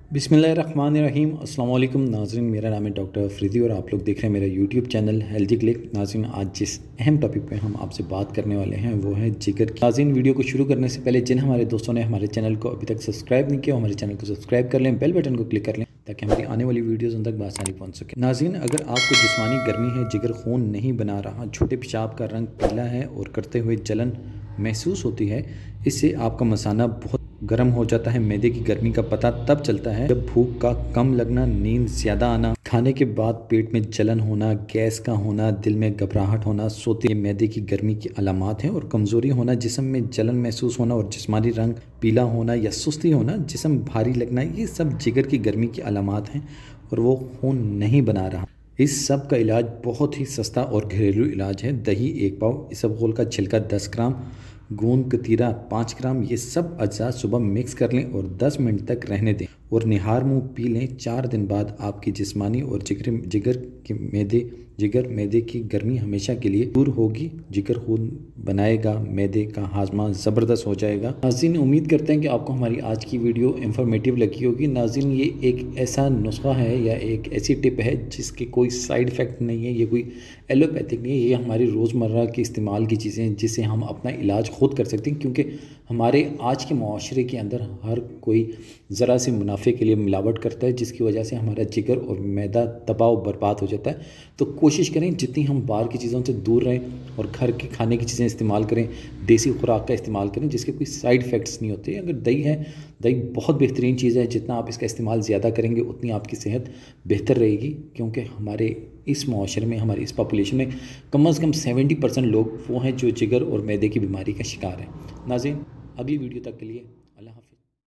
बिस्मिल्लाहिर्रहमानिर्रहीम। अस्सलाम वालेकुम नाज़रीन, मेरा नाम है डॉक्टर अफरीदी और आप लोग देख रहे हैं मेरा यूट्यूब चैनल हेल्थी क्लिक। नाज़रीन, आज जिस अहम टॉपिक पे हम आपसे बात करने वाले हैं वो है जिगर की। नाज़रीन, वीडियो को शुरू करने से पहले जिन हमारे दोस्तों ने हमारे चैनल को अभी तक सब्सक्राइब नहीं किया, हमारे चैनल को सब्सक्राइब कर लें, बेल बटन को क्लिक कर लें ताकि हमारी आने वाली वीडियोज़ उन तक बआसानी पहुँच सके। नाज़रीन, अगर आपको जिस्मानी गर्मी है, जिगर खून नहीं बना रहा, छोटे पेशाब का रंग पीला है और करते हुए जलन महसूस होती है, इससे आपका मसाना बहुत गर्म हो जाता है। मैदे की गर्मी का पता तब चलता है जब भूख का कम लगना, नींद ज़्यादा आना, खाने के बाद पेट में जलन होना, गैस का होना, दिल में घबराहट होना, सोते मैदे की गर्मी की अलामत हैं। और कमज़ोरी होना, जिस्म में जलन महसूस होना और जिस्मानी रंग पीला होना या सुस्ती होना, जिस्म भारी लगना, ये सब जिगर की गर्मी की अलामत हैं और वो खून नहीं बना रहा। इस सब का इलाज बहुत ही सस्ता और घरेलू इलाज है। दही 1 पाव, इसबगोल का छिलका 10 ग्राम, गोंद कतीरा 5 ग्राम, ये सब अज्जा सुबह मिक्स कर लें और 10 मिनट तक रहने दें और निहार मुंह पी लें। 4 दिन बाद आपकी जिस्मानी और जिगर मैदे की गर्मी हमेशा के लिए दूर होगी। जिगर खून बनाएगा, मैदे का हाजमा ज़बरदस्त हो जाएगा। नाज़रीन, उम्मीद करते हैं कि आपको हमारी आज की वीडियो इंफॉर्मेटिव लगी होगी। नाज़रीन, ये एक ऐसा नुस्खा है या एक ऐसी टिप है जिसके कोई साइड इफ़ेक्ट नहीं है, ये कोई एलोपैथिक नहीं है, ये हमारी रोज़मर्रा के इस्तेमाल की चीज़ें हैं जिससे हम अपना इलाज खुद कर सकते हैं। क्योंकि हमारे आज के माशरे के अंदर हर कोई ज़रा से मुनाफे के लिए मिलावट करता है, जिसकी वजह से हमारा जिगर और मैदा तबाह और बर्बाद हो जाता है। तो कोशिश करें जितनी हम बाहर की चीज़ों से दूर रहें और घर के खाने की चीज़ें इस्तेमाल करें, देसी खुराक का इस्तेमाल करें जिसके कोई साइड इफ़ेक्ट्स नहीं होते। अगर दही है, दही बहुत बेहतरीन चीज़ है, जितना आप इसका इस्तेमाल ज़्यादा करेंगे उतनी आपकी सेहत बेहतर रहेगी। क्योंकि हमारे इस माशरे में, हमारी इस पॉपुलेशन में कम से कम 70% लोग वो हैं जो जिगर और मैदे की बीमारी का शिकार हैं। नाज़रीन, अगली वीडियो तक के लिए